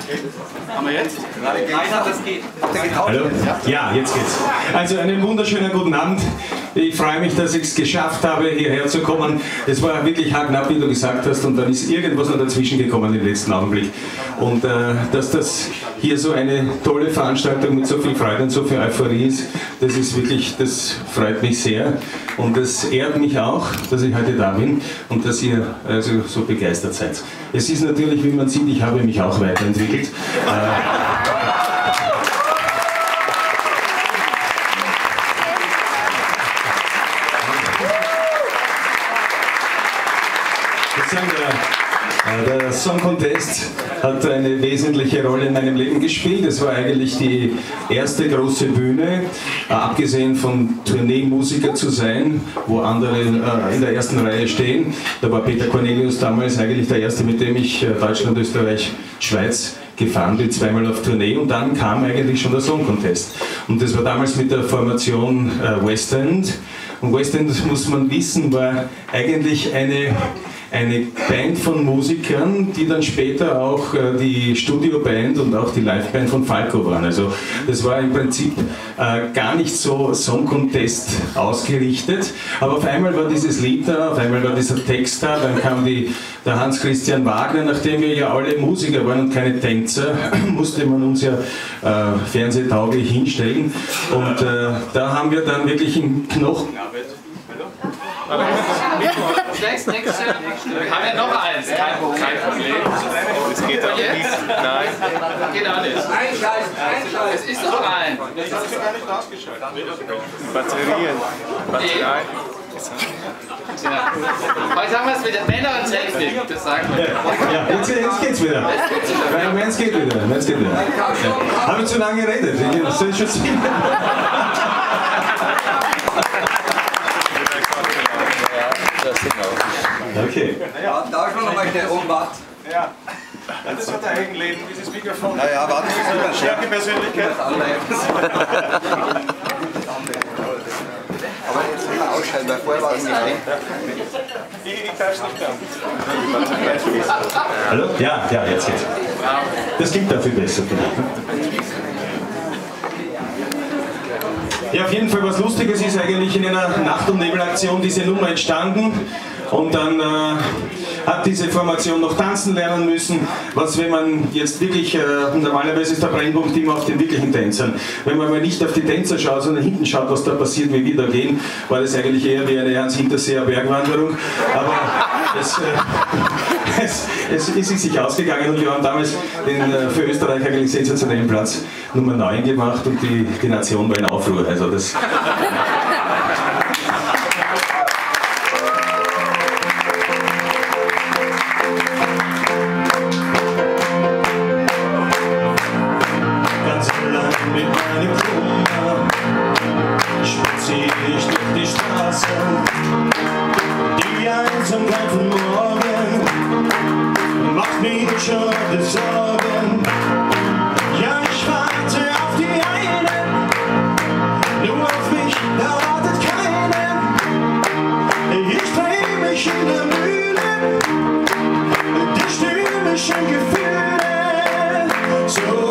Haben wir jetzt? Das geht. Hallo? Ja, jetzt geht's. Also einen wunderschönen guten Abend. Ich freue mich, dass ich es geschafft habe, hierher zu kommen. Es war wirklich haarknapp, wie du gesagt hast, und dann ist irgendwas noch dazwischen gekommen im letzten Augenblick. Und dass das hier so eine tolle Veranstaltung mit so viel Freude und so viel Euphorie ist, das ist wirklich, das freut mich sehr. Und es ehrt mich auch, dass ich heute da bin und dass ihr also so begeistert seid. Es ist natürlich, wie man sieht, ich habe mich auch weiterentwickelt. Der Song Contest hat eine wesentliche Rolle in meinem Leben gespielt. Es war eigentlich die erste große Bühne, abgesehen von Tourneemusiker zu sein, wo andere in der ersten Reihe stehen. Da war Peter Cornelius damals eigentlich der erste, mit dem ich Deutschland, Österreich, Schweiz gefahren bin, zweimal auf Tournee, und dann kam eigentlich schon der Song Contest. Und das war damals mit der Formation West End. Und West End, muss man wissen, war eigentlich eine Band von Musikern, die dann später auch die Studioband und auch die Liveband von Falco waren. Also das war im Prinzip gar nicht so Song Contest ausgerichtet, aber auf einmal war dieses Lied da, auf einmal war dieser Text da, dann kam der Hans Christian Wagner, nachdem wir ja alle Musiker waren und keine Tänzer, musste man uns ja fernsehtauglich hinstellen, und da haben wir dann wirklich in Knochenarbeit. Wir haben ja noch eins, kein Problem. Das geht auch nicht. Nein. Geht auch nicht. Es ist doch ein. Das hast du gar nicht ausgeschaltet. Batterien. Ja. Heute haben wir es mit der Männer und Technik, das sagen wir. Ja, jetzt geht's wieder. Jetzt geht wieder. Ja. Habe ich zu lange geredet? Das soll schon sehen. Okay. Ja, da schon nochmal schnell umwacht. Ja. Das hat ein Eigenleben, dieses Mikrofon. Naja, warte, das ist eine starke Persönlichkeit. Aber jetzt nicht mehr ausschalten, weil vorher war es nicht drin. Ich darf es nicht mehr. Hallo? Ja, jetzt geht's. Das klingt da viel besser. Ja, auf jeden Fall was Lustiges ist eigentlich in einer Nacht- und Nebelaktion diese Nummer entstanden. Und dann hat diese Formation noch tanzen lernen müssen, was, wenn man jetzt wirklich, normalerweise ist der Brennpunkt immer auf den wirklichen Tänzern. Wenn man mal nicht auf die Tänzer schaut, sondern hinten schaut, was da passiert, wie wir da gehen, war das eigentlich eher wie eine Hans Hinterseer Bergwanderung. Aber es ist sich ausgegangen, und wir haben damals den für Österreich eigentlich sensationellen Platz Nummer 9 gemacht, und die Nation war in Aufruhr. Also das So